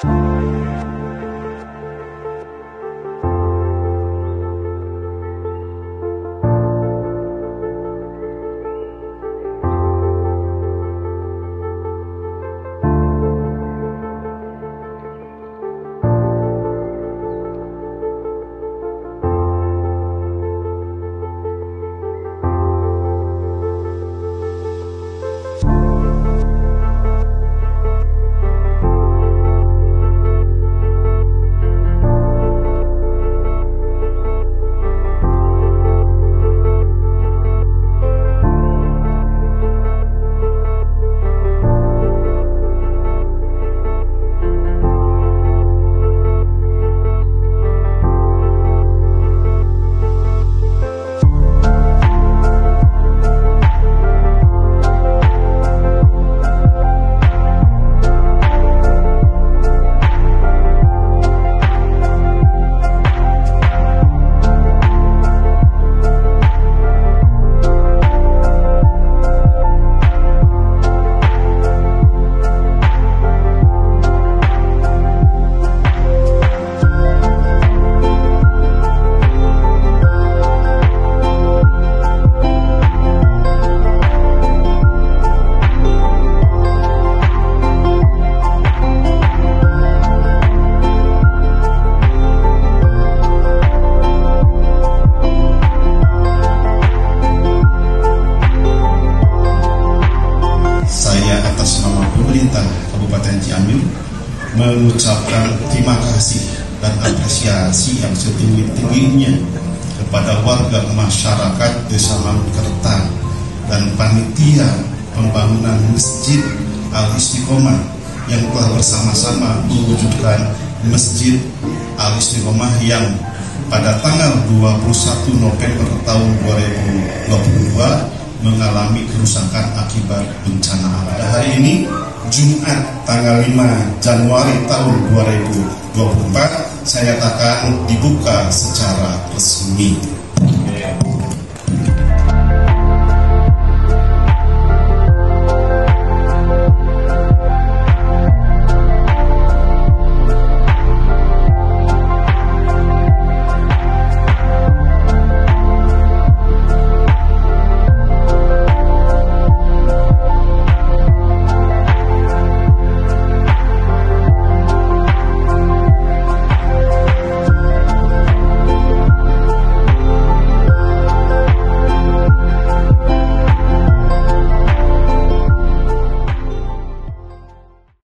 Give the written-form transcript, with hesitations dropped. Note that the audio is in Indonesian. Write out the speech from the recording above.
Kabupaten Cianjur mengucapkan terima kasih dan apresiasi yang setinggi-tingginya kepada warga masyarakat Desa Mangkerta dan panitia pembangunan Masjid Al-Istiqomah yang telah bersama-sama mewujudkan Masjid Al-Istiqomah yang pada tanggal 21 November tahun 2022 mengalami kerusakan akibat bencana alam. Hari ini Jumat tanggal 5 Januari tahun 2024 saya nyatakan dibuka secara resmi.